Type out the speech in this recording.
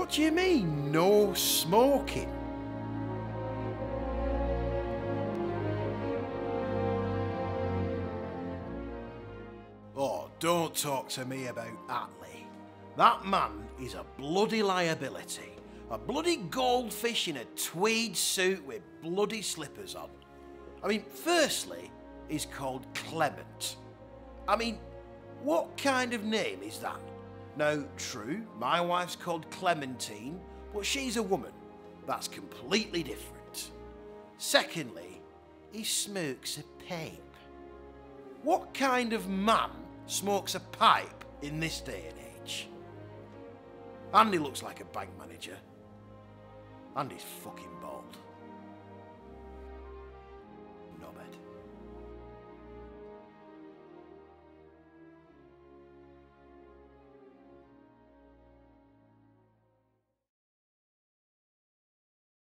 What do you mean, no smoking? Oh, don't talk to me about Attlee. That man is a bloody liability. A bloody goldfish in a tweed suit with bloody slippers on. I mean, firstly, he's called Clement. I mean, what kind of name is that? Now, true, my wife's called Clementine, but she's a woman. That's completely different. Secondly, he smokes a pipe. What kind of man smokes a pipe in this day and age? And he looks like a bank manager. And he's fucking bald.